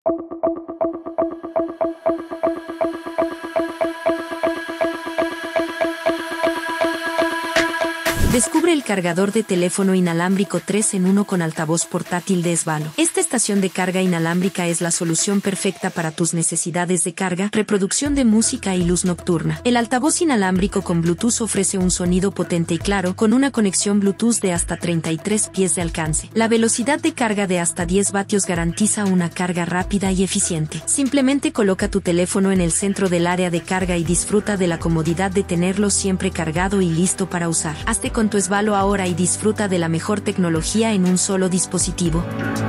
Descubre el cargador de teléfono inalámbrico 3 en 1 con altavoz portátil de Svalo. Esta estación de carga inalámbrica es la solución perfecta para tus necesidades de carga, reproducción de música y luz nocturna. El altavoz inalámbrico con Bluetooth ofrece un sonido potente y claro, con una conexión Bluetooth de hasta 33 pies de alcance. La velocidad de carga de hasta 10 vatios garantiza una carga rápida y eficiente. Simplemente coloca tu teléfono en el centro del área de carga y disfruta de la comodidad de tenerlo siempre cargado y listo para usar. Hazte con tu Svalo ahora y disfruta de la mejor tecnología en un solo dispositivo.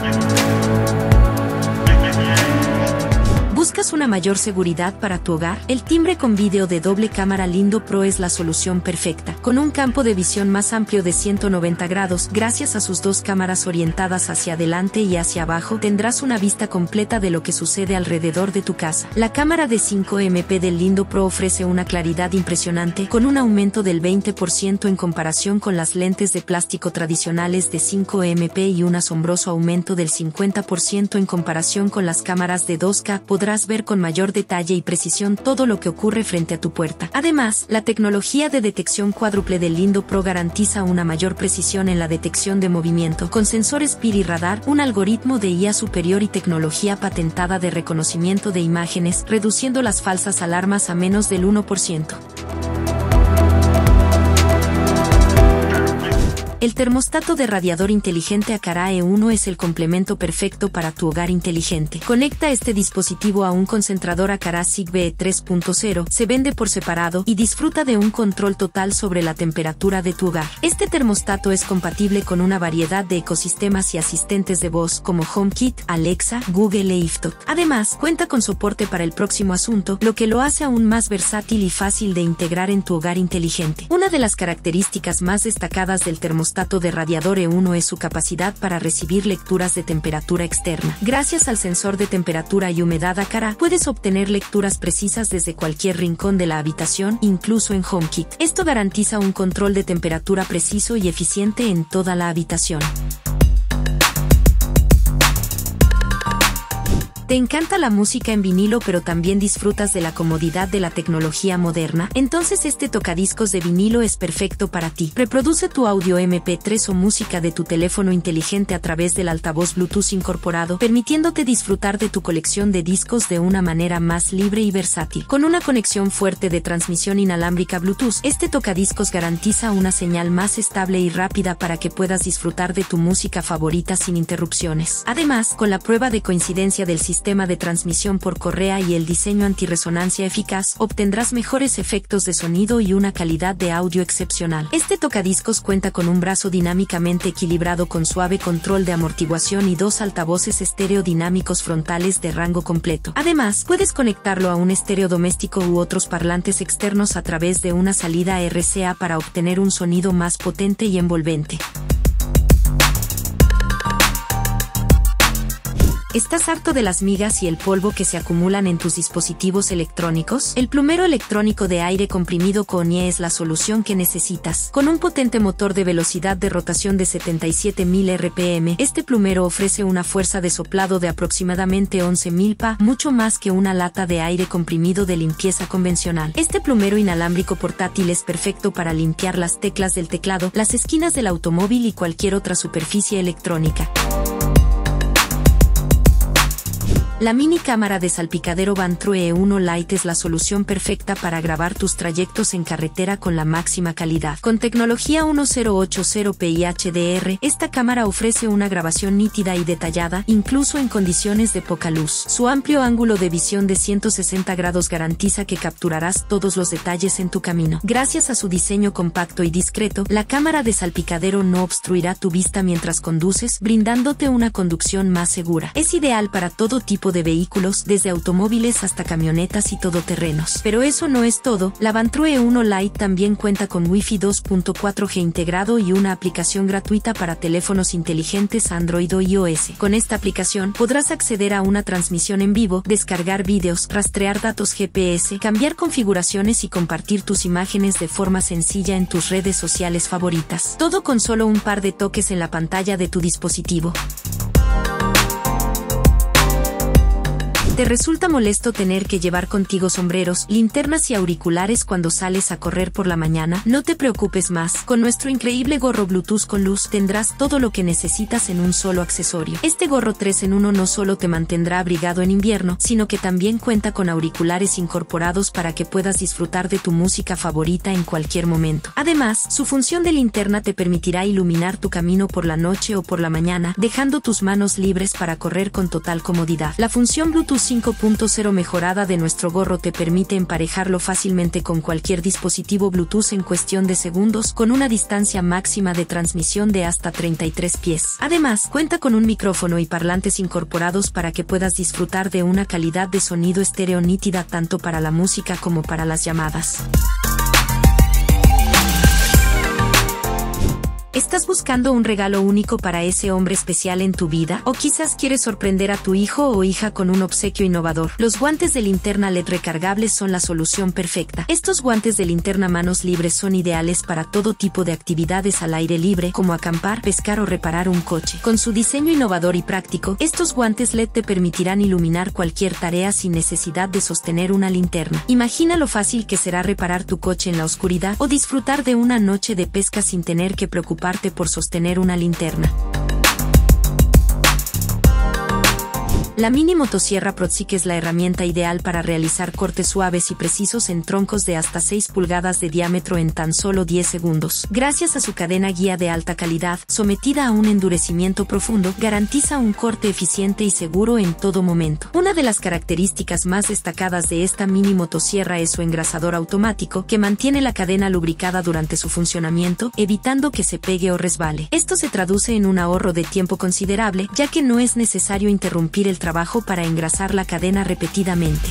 ¿Buscas una mayor seguridad para tu hogar? El timbre con vídeo de doble cámara Lindo Pro es la solución perfecta. Con un campo de visión más amplio de 190 grados, gracias a sus dos cámaras orientadas hacia adelante y hacia abajo, tendrás una vista completa de lo que sucede alrededor de tu casa. La cámara de 5 MP del Lindo Pro ofrece una claridad impresionante, con un aumento del 20% en comparación con las lentes de plástico tradicionales de 5 MP y un asombroso aumento del 50% en comparación con las cámaras de 2K. Podrás ver con mayor detalle y precisión todo lo que ocurre frente a tu puerta. Además, la tecnología de detección cuádruple del Lindo Pro garantiza una mayor precisión en la detección de movimiento, con sensores PIR y radar, un algoritmo de IA superior y tecnología patentada de reconocimiento de imágenes, reduciendo las falsas alarmas a menos del 1%. El termostato de radiador inteligente Aqara E1 es el complemento perfecto para tu hogar inteligente. Conecta este dispositivo a un concentrador Aqara Zigbee 3.0, se vende por separado y disfruta de un control total sobre la temperatura de tu hogar. Este termostato es compatible con una variedad de ecosistemas y asistentes de voz como HomeKit, Alexa, Google e Iftot. Además, cuenta con soporte para el próximo asunto, lo que lo hace aún más versátil y fácil de integrar en tu hogar inteligente. Una de las características más destacadas del termostato de radiador E1 es su capacidad para recibir lecturas de temperatura externa. Gracias al sensor de temperatura y humedad Aqara, puedes obtener lecturas precisas desde cualquier rincón de la habitación, incluso en HomeKit. Esto garantiza un control de temperatura preciso y eficiente en toda la habitación. ¿Te encanta la música en vinilo pero también disfrutas de la comodidad de la tecnología moderna? Entonces este tocadiscos de vinilo es perfecto para ti. Reproduce tu audio MP3 o música de tu teléfono inteligente a través del altavoz Bluetooth incorporado, permitiéndote disfrutar de tu colección de discos de una manera más libre y versátil. Con una conexión fuerte de transmisión inalámbrica Bluetooth, este tocadiscos garantiza una señal más estable y rápida para que puedas disfrutar de tu música favorita sin interrupciones. Además, con la prueba de coincidencia del sistema de transmisión por correa y el diseño antirresonancia eficaz, obtendrás mejores efectos de sonido y una calidad de audio excepcional. Este tocadiscos cuenta con un brazo dinámicamente equilibrado con suave control de amortiguación y dos altavoces estéreo dinámicos frontales de rango completo. Además, puedes conectarlo a un estéreo doméstico u otros parlantes externos a través de una salida RCA para obtener un sonido más potente y envolvente. ¿Estás harto de las migas y el polvo que se acumulan en tus dispositivos electrónicos? El plumero electrónico de aire comprimido Kone es la solución que necesitas. Con un potente motor de velocidad de rotación de 77.000 RPM, este plumero ofrece una fuerza de soplado de aproximadamente 11.000 Pa, mucho más que una lata de aire comprimido de limpieza convencional. Este plumero inalámbrico portátil es perfecto para limpiar las teclas del teclado, las esquinas del automóvil y cualquier otra superficie electrónica. La mini cámara de salpicadero Vantrue E1 Lite es la solución perfecta para grabar tus trayectos en carretera con la máxima calidad. Con tecnología 1080p HDR, esta cámara ofrece una grabación nítida y detallada, incluso en condiciones de poca luz. Su amplio ángulo de visión de 160 grados garantiza que capturarás todos los detalles en tu camino. Gracias a su diseño compacto y discreto, la cámara de salpicadero no obstruirá tu vista mientras conduces, brindándote una conducción más segura. Es ideal para todo tipo de vehículos, desde automóviles hasta camionetas y todoterrenos. Pero eso no es todo, la Vantrue E1 Lite también cuenta con Wi-Fi 2.4G integrado y una aplicación gratuita para teléfonos inteligentes Android o iOS. Con esta aplicación podrás acceder a una transmisión en vivo, descargar vídeos, rastrear datos GPS, cambiar configuraciones y compartir tus imágenes de forma sencilla en tus redes sociales favoritas. Todo con solo un par de toques en la pantalla de tu dispositivo. ¿Te resulta molesto tener que llevar contigo sombreros, linternas y auriculares cuando sales a correr por la mañana? No te preocupes más. Con nuestro increíble gorro Bluetooth con luz tendrás todo lo que necesitas en un solo accesorio. Este gorro 3 en 1 no solo te mantendrá abrigado en invierno, sino que también cuenta con auriculares incorporados para que puedas disfrutar de tu música favorita en cualquier momento. Además, su función de linterna te permitirá iluminar tu camino por la noche o por la mañana, dejando tus manos libres para correr con total comodidad. La función Bluetooth 5.0 mejorada de nuestro gorro te permite emparejarlo fácilmente con cualquier dispositivo Bluetooth en cuestión de segundos, con una distancia máxima de transmisión de hasta 33 pies. Además, cuenta con un micrófono y parlantes incorporados para que puedas disfrutar de una calidad de sonido estéreo nítida tanto para la música como para las llamadas. ¿Estás buscando un regalo único para ese hombre especial en tu vida? ¿O quizás quieres sorprender a tu hijo o hija con un obsequio innovador? Los guantes de linterna LED recargables son la solución perfecta. Estos guantes de linterna manos libres son ideales para todo tipo de actividades al aire libre, como acampar, pescar o reparar un coche. Con su diseño innovador y práctico, estos guantes LED te permitirán iluminar cualquier tarea sin necesidad de sostener una linterna. Imagina lo fácil que será reparar tu coche en la oscuridad o disfrutar de una noche de pesca sin tener que preocuparte por sostener una linterna. La mini motosierra Proxic es la herramienta ideal para realizar cortes suaves y precisos en troncos de hasta 6 pulgadas de diámetro en tan solo 10 segundos. Gracias a su cadena guía de alta calidad, sometida a un endurecimiento profundo, garantiza un corte eficiente y seguro en todo momento. Una de las características más destacadas de esta mini motosierra es su engrasador automático, que mantiene la cadena lubricada durante su funcionamiento, evitando que se pegue o resbale. Esto se traduce en un ahorro de tiempo considerable, ya que no es necesario interrumpir el trabajo para engrasar la cadena repetidamente.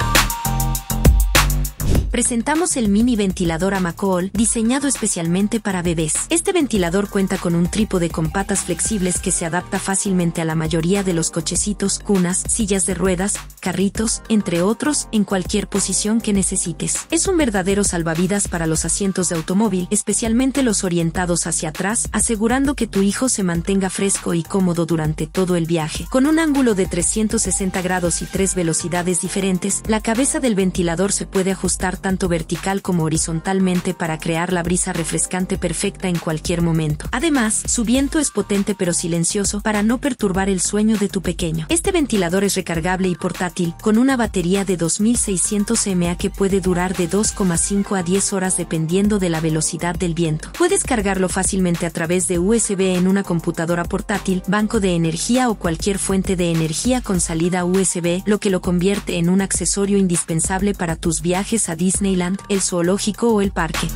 Presentamos el mini ventilador Amacool, diseñado especialmente para bebés. Este ventilador cuenta con un trípode con patas flexibles que se adapta fácilmente a la mayoría de los cochecitos, cunas, sillas de ruedas, carritos, entre otros, en cualquier posición que necesites. Es un verdadero salvavidas para los asientos de automóvil, especialmente los orientados hacia atrás, asegurando que tu hijo se mantenga fresco y cómodo durante todo el viaje. Con un ángulo de 360 grados y 3 velocidades diferentes, la cabeza del ventilador se puede ajustar tanto vertical como horizontalmente para crear la brisa refrescante perfecta en cualquier momento. Además, su viento es potente pero silencioso para no perturbar el sueño de tu pequeño. Este ventilador es recargable y portátil, con una batería de 2600 mAh que puede durar de 2,5 a 10 horas dependiendo de la velocidad del viento. Puedes cargarlo fácilmente a través de USB en una computadora portátil, banco de energía o cualquier fuente de energía con salida USB, lo que lo convierte en un accesorio indispensable para tus viajes a Disneyland, el zoológico o el parque.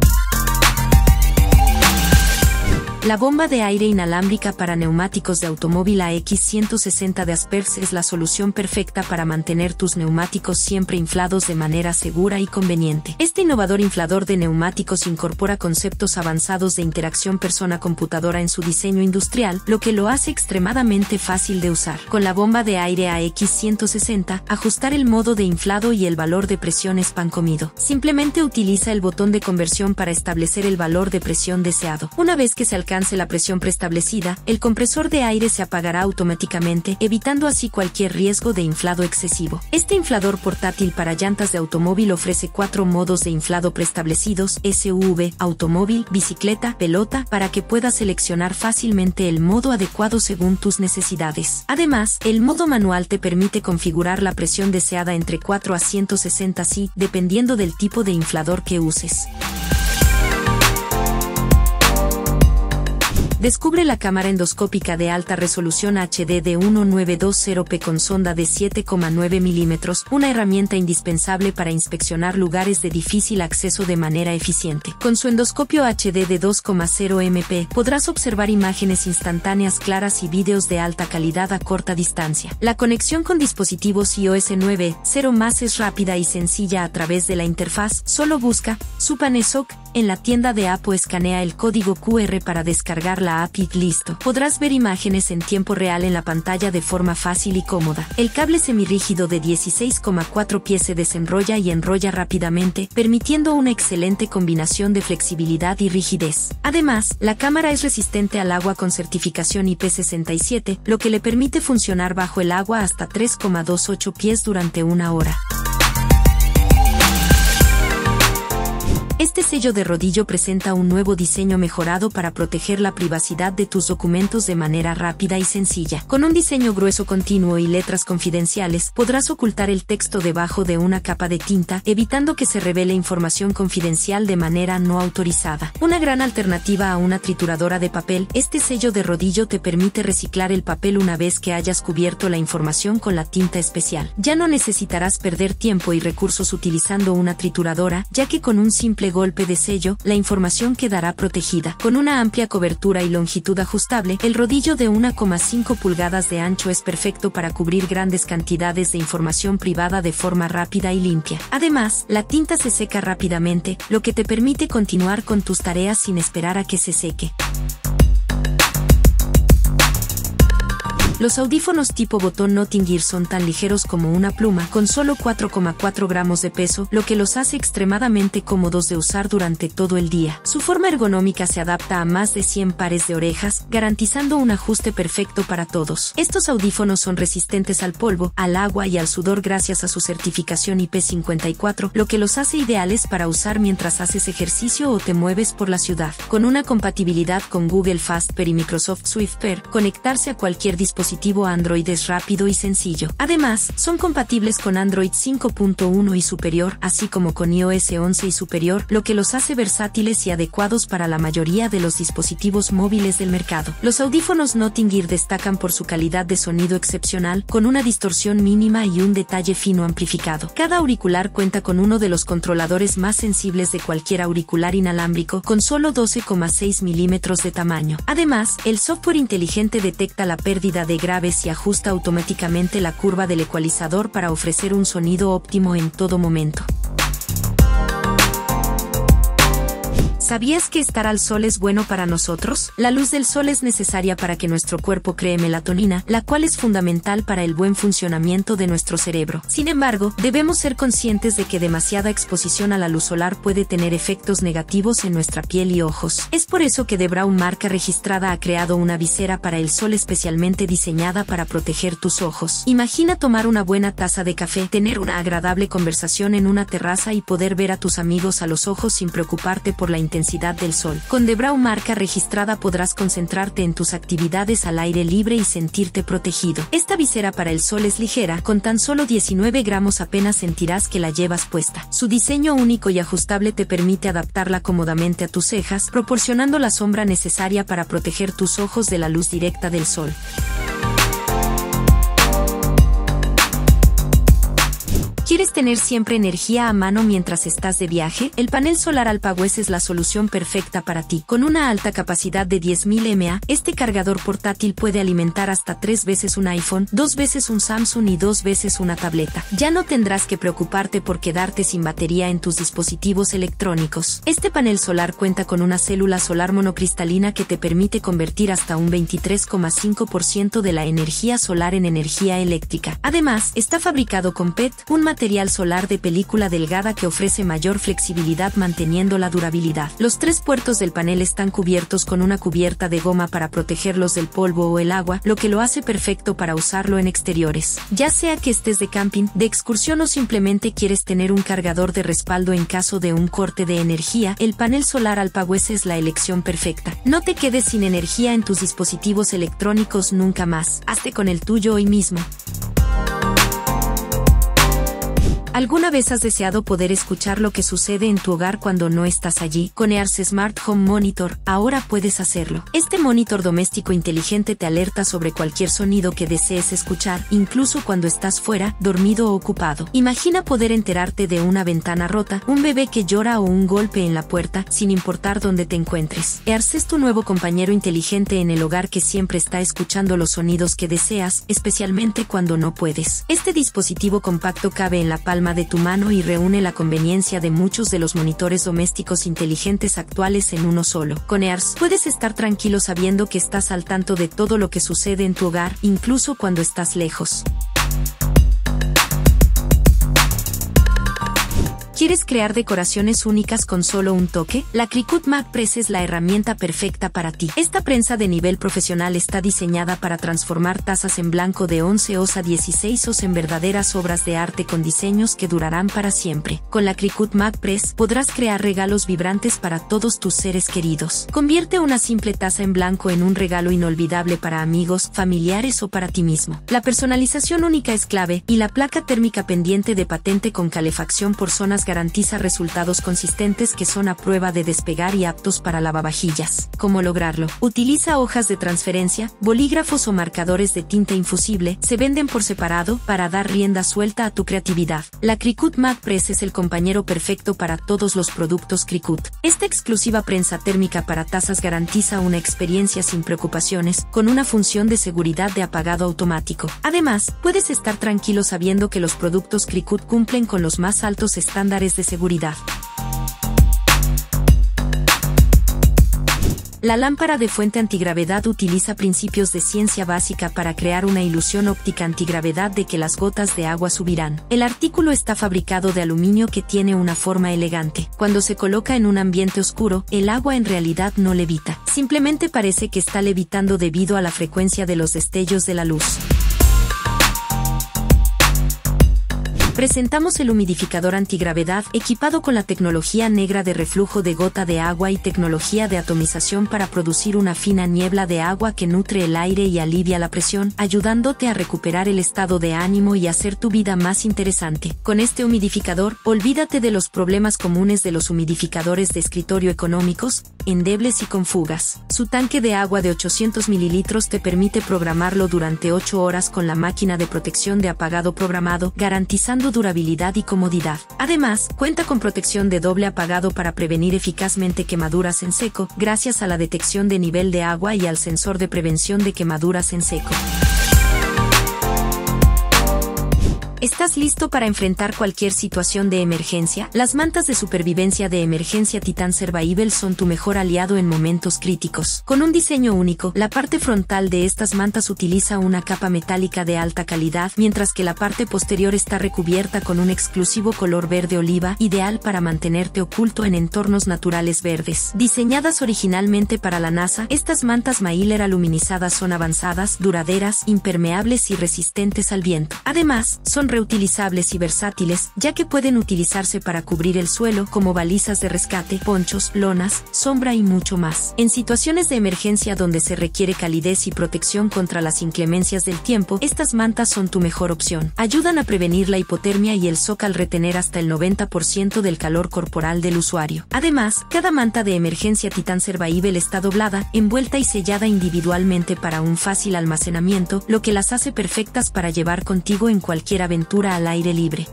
La bomba de aire inalámbrica para neumáticos de automóvil AX160 de Aspers's es la solución perfecta para mantener tus neumáticos siempre inflados de manera segura y conveniente. Este innovador inflador de neumáticos incorpora conceptos avanzados de interacción persona-computadora en su diseño industrial, lo que lo hace extremadamente fácil de usar. Con la bomba de aire AX160, ajustar el modo de inflado y el valor de presión es pan comido. Simplemente utiliza el botón de conversión para establecer el valor de presión deseado. Una vez que se alcance la presión preestablecida, el compresor de aire se apagará automáticamente, evitando así cualquier riesgo de inflado excesivo. Este inflador portátil para llantas de automóvil ofrece 4 modos de inflado preestablecidos: SUV, automóvil, bicicleta, pelota, para que puedas seleccionar fácilmente el modo adecuado según tus necesidades. Además, el modo manual te permite configurar la presión deseada entre 4 a 160 psi, dependiendo del tipo de inflador que uses. Descubre la cámara endoscópica de alta resolución HD de 1920p con sonda de 7,9 mm, una herramienta indispensable para inspeccionar lugares de difícil acceso de manera eficiente. Con su endoscopio HD de 2,0 MP, podrás observar imágenes instantáneas claras y vídeos de alta calidad a corta distancia. La conexión con dispositivos iOS 9.0 es rápida y sencilla a través de la interfaz. Solo busca SupaNeSoc en la tienda de Apple, escanea el código QR para descargar la la app y listo. Podrás ver imágenes en tiempo real en la pantalla de forma fácil y cómoda. El cable semirrígido de 16,4 pies se desenrolla y enrolla rápidamente, permitiendo una excelente combinación de flexibilidad y rigidez. Además, la cámara es resistente al agua con certificación IP67, lo que le permite funcionar bajo el agua hasta 3,28 pies durante una hora. Este sello de rodillo presenta un nuevo diseño mejorado para proteger la privacidad de tus documentos de manera rápida y sencilla. Con un diseño grueso continuo y letras confidenciales, podrás ocultar el texto debajo de una capa de tinta, evitando que se revele información confidencial de manera no autorizada. Una gran alternativa a una trituradora de papel, este sello de rodillo te permite reciclar el papel una vez que hayas cubierto la información con la tinta especial. Ya no necesitarás perder tiempo y recursos utilizando una trituradora, ya que con un simple golpe de sello, la información quedará protegida. Con una amplia cobertura y longitud ajustable, el rodillo de 1,5 pulgadas de ancho es perfecto para cubrir grandes cantidades de información privada de forma rápida y limpia. Además, la tinta se seca rápidamente, lo que te permite continuar con tus tareas sin esperar a que se seque. Los audífonos tipo botón Notting Ear son tan ligeros como una pluma, con solo 4,4 gramos de peso, lo que los hace extremadamente cómodos de usar durante todo el día. Su forma ergonómica se adapta a más de 100 pares de orejas, garantizando un ajuste perfecto para todos. Estos audífonos son resistentes al polvo, al agua y al sudor gracias a su certificación IP54, lo que los hace ideales para usar mientras haces ejercicio o te mueves por la ciudad. Con una compatibilidad con Google Fastpair y Microsoft SwiftPair, conectarse a cualquier dispositivo Android es rápido y sencillo. Además, son compatibles con Android 5.1 y superior, así como con iOS 11 y superior, lo que los hace versátiles y adecuados para la mayoría de los dispositivos móviles del mercado. Los audífonos Notting Ear destacan por su calidad de sonido excepcional, con una distorsión mínima y un detalle fino amplificado. Cada auricular cuenta con uno de los controladores más sensibles de cualquier auricular inalámbrico, con solo 12,6 milímetros de tamaño. Además, el software inteligente detecta la pérdida de graves y ajusta automáticamente la curva del ecualizador para ofrecer un sonido óptimo en todo momento. ¿Sabías que estar al sol es bueno para nosotros? La luz del sol es necesaria para que nuestro cuerpo cree melatonina, la cual es fundamental para el buen funcionamiento de nuestro cerebro. Sin embargo, debemos ser conscientes de que demasiada exposición a la luz solar puede tener efectos negativos en nuestra piel y ojos. Es por eso que The Braun, marca registrada, ha creado una visera para el sol especialmente diseñada para proteger tus ojos. Imagina tomar una buena taza de café, tener una agradable conversación en una terraza y poder ver a tus amigos a los ojos sin preocuparte por la intensidad del sol. Con The Braun, marca registrada, podrás concentrarte en tus actividades al aire libre y sentirte protegido. Esta visera para el sol es ligera, con tan solo 19 gramos apenas sentirás que la llevas puesta. Su diseño único y ajustable te permite adaptarla cómodamente a tus cejas, proporcionando la sombra necesaria para proteger tus ojos de la luz directa del sol. ¿Quieres tener siempre energía a mano mientras estás de viaje? El panel solar Alpawes es la solución perfecta para ti. Con una alta capacidad de 10.000 mAh, este cargador portátil puede alimentar hasta 3 veces un iPhone, 2 veces un Samsung y 2 veces una tableta. Ya no tendrás que preocuparte por quedarte sin batería en tus dispositivos electrónicos. Este panel solar cuenta con una célula solar monocristalina que te permite convertir hasta un 23,5% de la energía solar en energía eléctrica. Además, está fabricado con PET, un material solar de película delgada que ofrece mayor flexibilidad manteniendo la durabilidad. Los 3 puertos del panel están cubiertos con una cubierta de goma para protegerlos del polvo o el agua, lo que lo hace perfecto para usarlo en exteriores. Ya sea que estés de camping, de excursión o simplemente quieres tener un cargador de respaldo en caso de un corte de energía, el panel solar Alpawes es la elección perfecta. No te quedes sin energía en tus dispositivos electrónicos nunca más. Hazte con el tuyo hoy mismo. ¿Alguna vez has deseado poder escuchar lo que sucede en tu hogar cuando no estás allí? Con Ears Smart Home Monitor, ahora puedes hacerlo. Este monitor doméstico inteligente te alerta sobre cualquier sonido que desees escuchar, incluso cuando estás fuera, dormido o ocupado. Imagina poder enterarte de una ventana rota, un bebé que llora o un golpe en la puerta, sin importar dónde te encuentres. Ears es tu nuevo compañero inteligente en el hogar que siempre está escuchando los sonidos que deseas, especialmente cuando no puedes. Este dispositivo compacto cabe en la palma palma de tu mano y reúne la conveniencia de muchos de los monitores domésticos inteligentes actuales en uno solo. Con Ears, puedes estar tranquilo sabiendo que estás al tanto de todo lo que sucede en tu hogar, incluso cuando estás lejos. ¿Quieres crear decoraciones únicas con solo un toque? La Cricut Matte Press es la herramienta perfecta para ti. Esta prensa de nivel profesional está diseñada para transformar tazas en blanco de 11 oz a 16 oz en verdaderas obras de arte con diseños que durarán para siempre. Con la Cricut Matte Press podrás crear regalos vibrantes para todos tus seres queridos. Convierte una simple taza en blanco en un regalo inolvidable para amigos, familiares o para ti mismo. La personalización única es clave, y la placa térmica pendiente de patente con calefacción por zonas garantiza resultados consistentes que son a prueba de despegar y aptos para lavavajillas. ¿Cómo lograrlo? Utiliza hojas de transferencia, bolígrafos o marcadores de tinta infusible. Se venden por separado para dar rienda suelta a tu creatividad. La Cricut Matte Press es el compañero perfecto para todos los productos Cricut. Esta exclusiva prensa térmica para tazas garantiza una experiencia sin preocupaciones, con una función de seguridad de apagado automático. Además, puedes estar tranquilo sabiendo que los productos Cricut cumplen con los más altos estándares de seguridad. La lámpara de fuente antigravedad utiliza principios de ciencia básica para crear una ilusión óptica antigravedad de que las gotas de agua subirán. El artículo está fabricado de aluminio que tiene una forma elegante. Cuando se coloca en un ambiente oscuro, el agua en realidad no levita. Simplemente parece que está levitando debido a la frecuencia de los destellos de la luz. Presentamos el humidificador antigravedad, equipado con la tecnología negra de reflujo de gota de agua y tecnología de atomización para producir una fina niebla de agua que nutre el aire y alivia la presión, ayudándote a recuperar el estado de ánimo y hacer tu vida más interesante. Con este humidificador, olvídate de los problemas comunes de los humidificadores de escritorio económicos, endebles y con fugas. Su tanque de agua de 800 mililitros te permite programarlo durante 8 horas con la máquina de protección de apagado programado, garantizando durabilidad y comodidad. Además, cuenta con protección de doble apagado para prevenir eficazmente quemaduras en seco, gracias a la detección de nivel de agua y al sensor de prevención de quemaduras en seco. ¿Estás listo para enfrentar cualquier situación de emergencia? Las mantas de supervivencia de emergencia Titan Survival son tu mejor aliado en momentos críticos. Con un diseño único, la parte frontal de estas mantas utiliza una capa metálica de alta calidad, mientras que la parte posterior está recubierta con un exclusivo color verde oliva, ideal para mantenerte oculto en entornos naturales verdes. Diseñadas originalmente para la NASA, estas mantas Mylar aluminizadas son avanzadas, duraderas, impermeables y resistentes al viento. Además, son reutilizables y versátiles, ya que pueden utilizarse para cubrir el suelo, como balizas de rescate, ponchos, lonas, sombra y mucho más. En situaciones de emergencia donde se requiere calidez y protección contra las inclemencias del tiempo, estas mantas son tu mejor opción. Ayudan a prevenir la hipotermia y el shock al retener hasta el 90% del calor corporal del usuario. Además, cada manta de emergencia Titan Survival está doblada, envuelta y sellada individualmente para un fácil almacenamiento, lo que las hace perfectas para llevar contigo en cualquier aventura al aire libre.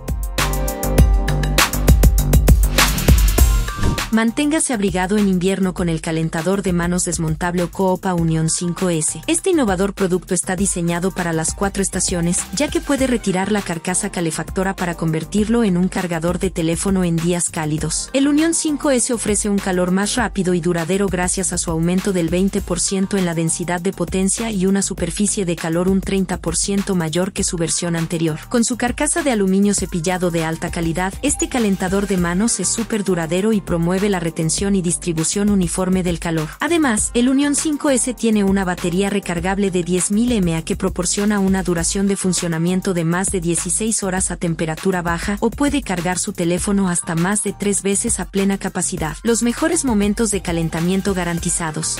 Manténgase abrigado en invierno con el calentador de manos desmontable Ocopa Union 5S. Este innovador producto está diseñado para las 4 estaciones, ya que puede retirar la carcasa calefactora para convertirlo en un cargador de teléfono en días cálidos. El Union 5S ofrece un calor más rápido y duradero gracias a su aumento del 20% en la densidad de potencia y una superficie de calor un 30% mayor que su versión anterior. Con su carcasa de aluminio cepillado de alta calidad, este calentador de manos es súper duradero y promueve la retención y distribución uniforme del calor. Además, el Union 5S tiene una batería recargable de 10.000 mAh que proporciona una duración de funcionamiento de más de 16 horas a temperatura baja, o puede cargar su teléfono hasta más de 3 veces a plena capacidad. Los mejores momentos de calentamiento garantizados.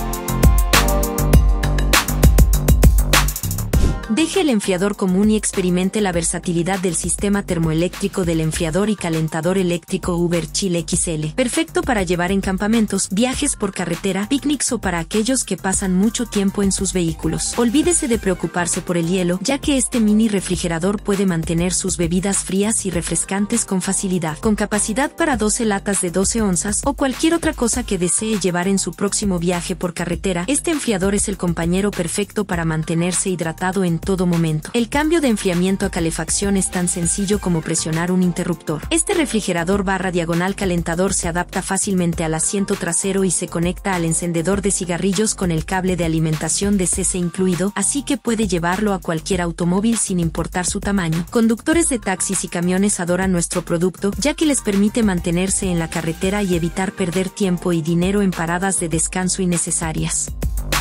Deje el enfriador común y experimente la versatilidad del sistema termoeléctrico del enfriador y calentador eléctrico Uber Chill XL. Perfecto para llevar en campamentos, viajes por carretera, picnics o para aquellos que pasan mucho tiempo en sus vehículos. Olvídese de preocuparse por el hielo, ya que este mini refrigerador puede mantener sus bebidas frías y refrescantes con facilidad. Con capacidad para 12 latas de 12 onzas o cualquier otra cosa que desee llevar en su próximo viaje por carretera, este enfriador es el compañero perfecto para mantenerse hidratado en todo momento. El cambio de enfriamiento a calefacción es tan sencillo como presionar un interruptor. Este refrigerador / calentador se adapta fácilmente al asiento trasero y se conecta al encendedor de cigarrillos con el cable de alimentación de CC incluido, así que puede llevarlo a cualquier automóvil sin importar su tamaño. Conductores de taxis y camiones adoran nuestro producto, ya que les permite mantenerse en la carretera y evitar perder tiempo y dinero en paradas de descanso innecesarias.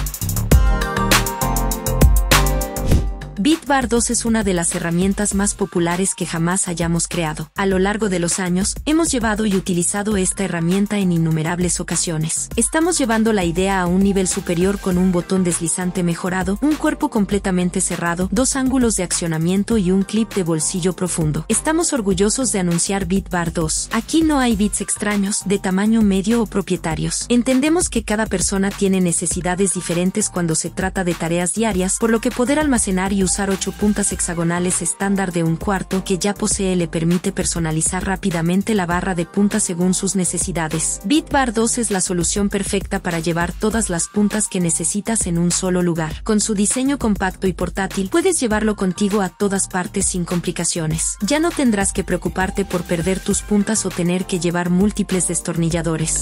BeatBar 2 es una de las herramientas más populares que jamás hayamos creado. A lo largo de los años, hemos llevado y utilizado esta herramienta en innumerables ocasiones. Estamos llevando la idea a un nivel superior con un botón deslizante mejorado, un cuerpo completamente cerrado, 2 ángulos de accionamiento y un clip de bolsillo profundo. Estamos orgullosos de anunciar BeatBar 2. Aquí no hay bits extraños, de tamaño medio o propietarios. Entendemos que cada persona tiene necesidades diferentes cuando se trata de tareas diarias, por lo que poder almacenar y usar 8 puntas hexagonales estándar de un cuarto que ya posee le permite personalizar rápidamente la barra de puntas según sus necesidades. BeatBar 2 es la solución perfecta para llevar todas las puntas que necesitas en un solo lugar. Con su diseño compacto y portátil, puedes llevarlo contigo a todas partes sin complicaciones. Ya no tendrás que preocuparte por perder tus puntas o tener que llevar múltiples destornilladores.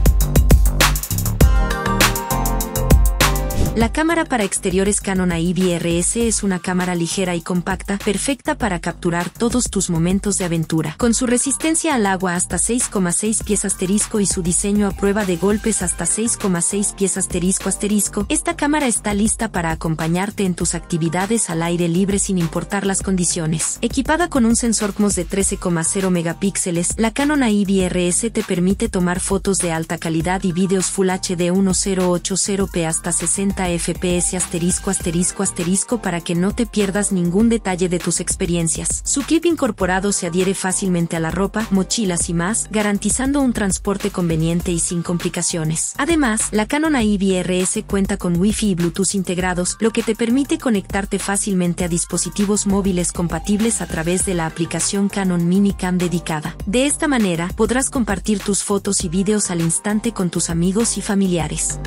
La cámara para exteriores Canon AE-BRS es una cámara ligera y compacta, perfecta para capturar todos tus momentos de aventura. Con su resistencia al agua hasta 6,6 pies * y su diseño a prueba de golpes hasta 6,6 pies *, esta cámara está lista para acompañarte en tus actividades al aire libre sin importar las condiciones. Equipada con un sensor CMOS de 13,0 megapíxeles, la Canon AE-BRS te permite tomar fotos de alta calidad y vídeos Full HD 1080p hasta 60 FPS **** para que no te pierdas ningún detalle de tus experiencias. Su clip incorporado se adhiere fácilmente a la ropa, mochilas y más, garantizando un transporte conveniente y sin complicaciones. Además, la Canon AE-BRS cuenta con Wi-Fi y Bluetooth integrados, lo que te permite conectarte fácilmente a dispositivos móviles compatibles a través de la aplicación Canon Minicam dedicada. De esta manera, podrás compartir tus fotos y vídeos al instante con tus amigos y familiares.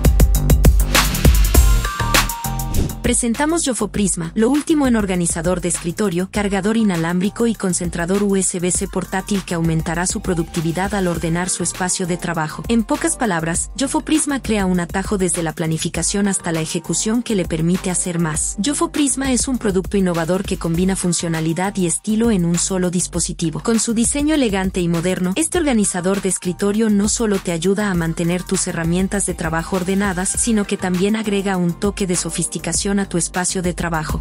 Presentamos Jofo Prisma, lo último en organizador de escritorio, cargador inalámbrico y concentrador USB-C portátil que aumentará su productividad al ordenar su espacio de trabajo. En pocas palabras, Jofo Prisma crea un atajo desde la planificación hasta la ejecución que le permite hacer más. Jofo Prisma es un producto innovador que combina funcionalidad y estilo en un solo dispositivo. Con su diseño elegante y moderno, este organizador de escritorio no solo te ayuda a mantener tus herramientas de trabajo ordenadas, sino que también agrega un toque de sofisticación a tu espacio de trabajo.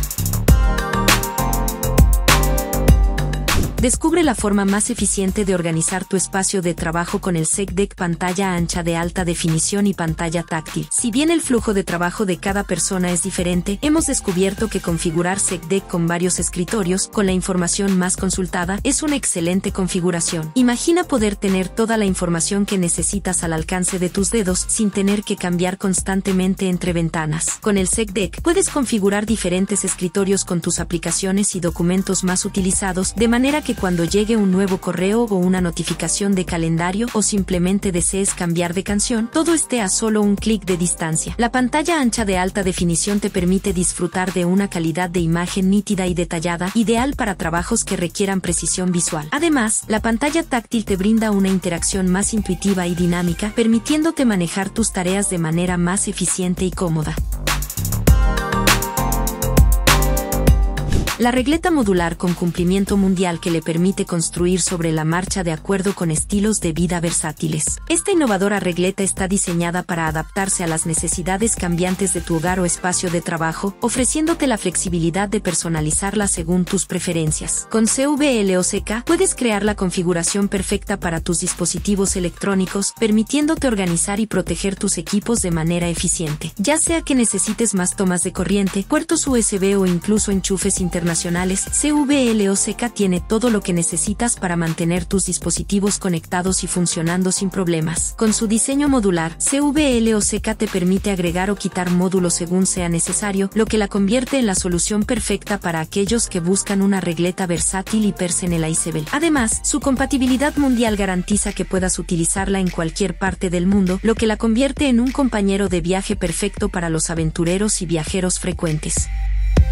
Descubre la forma más eficiente de organizar tu espacio de trabajo con el SecDeck pantalla ancha de alta definición y pantalla táctil. Si bien el flujo de trabajo de cada persona es diferente, hemos descubierto que configurar SecDeck con varios escritorios, con la información más consultada, es una excelente configuración. Imagina poder tener toda la información que necesitas al alcance de tus dedos sin tener que cambiar constantemente entre ventanas. Con el SecDeck puedes configurar diferentes escritorios con tus aplicaciones y documentos más utilizados, de manera que cuando llegue un nuevo correo o una notificación de calendario o simplemente desees cambiar de canción, todo esté a solo un clic de distancia. La pantalla ancha de alta definición te permite disfrutar de una calidad de imagen nítida y detallada, ideal para trabajos que requieran precisión visual. Además, la pantalla táctil te brinda una interacción más intuitiva y dinámica, permitiéndote manejar tus tareas de manera más eficiente y cómoda. La regleta modular con cumplimiento mundial que le permite construir sobre la marcha de acuerdo con estilos de vida versátiles. Esta innovadora regleta está diseñada para adaptarse a las necesidades cambiantes de tu hogar o espacio de trabajo, ofreciéndote la flexibilidad de personalizarla según tus preferencias. Con CVLOCK puedes crear la configuración perfecta para tus dispositivos electrónicos, permitiéndote organizar y proteger tus equipos de manera eficiente. Ya sea que necesites más tomas de corriente, puertos USB o incluso enchufes internacionales, CVLOCK tiene todo lo que necesitas para mantener tus dispositivos conectados y funcionando sin problemas. Con su diseño modular, CVLOCK te permite agregar o quitar módulos según sea necesario, lo que la convierte en la solución perfecta para aquellos que buscan una regleta versátil y personalizable. Además, su compatibilidad mundial garantiza que puedas utilizarla en cualquier parte del mundo, lo que la convierte en un compañero de viaje perfecto para los aventureros y viajeros frecuentes.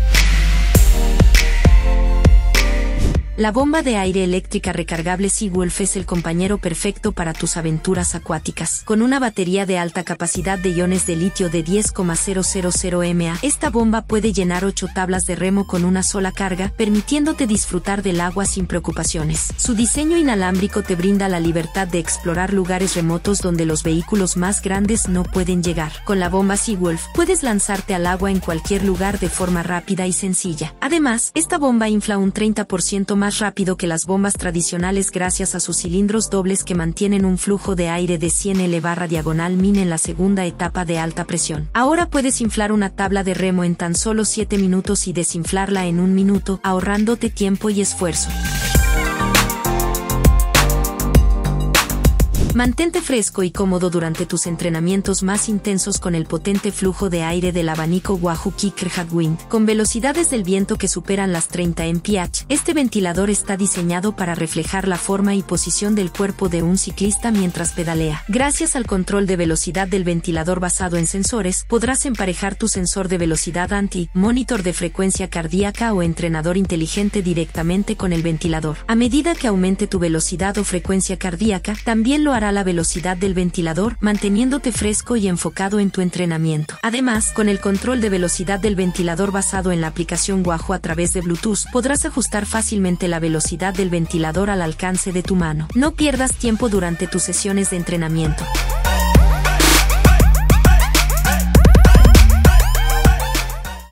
La bomba de aire eléctrica recargable Seawolf es el compañero perfecto para tus aventuras acuáticas. Con una batería de alta capacidad de iones de litio de 10,000 mAh, esta bomba puede llenar 8 tablas de remo con una sola carga, permitiéndote disfrutar del agua sin preocupaciones. Su diseño inalámbrico te brinda la libertad de explorar lugares remotos donde los vehículos más grandes no pueden llegar. Con la bomba Seawolf, puedes lanzarte al agua en cualquier lugar de forma rápida y sencilla. Además, esta bomba infla un 30% más rápido que las bombas tradicionales gracias a sus cilindros dobles que mantienen un flujo de aire de 100 L/min en la segunda etapa de alta presión. Ahora puedes inflar una tabla de remo en tan solo 7 minutos y desinflarla en 1 minuto, ahorrándote tiempo y esfuerzo. Mantente fresco y cómodo durante tus entrenamientos más intensos con el potente flujo de aire del abanico Wahoo Kicker Wind. Con velocidades del viento que superan las 30 mph, este ventilador está diseñado para reflejar la forma y posición del cuerpo de un ciclista mientras pedalea. Gracias al control de velocidad del ventilador basado en sensores, podrás emparejar tu sensor de velocidad monitor de frecuencia cardíaca o entrenador inteligente directamente con el ventilador. A medida que aumente tu velocidad o frecuencia cardíaca, también lo hará la velocidad del ventilador, manteniéndote fresco y enfocado en tu entrenamiento. Además, con el control de velocidad del ventilador basado en la aplicación Wahoo a través de Bluetooth, podrás ajustar fácilmente la velocidad del ventilador al alcance de tu mano. No pierdas tiempo durante tus sesiones de entrenamiento.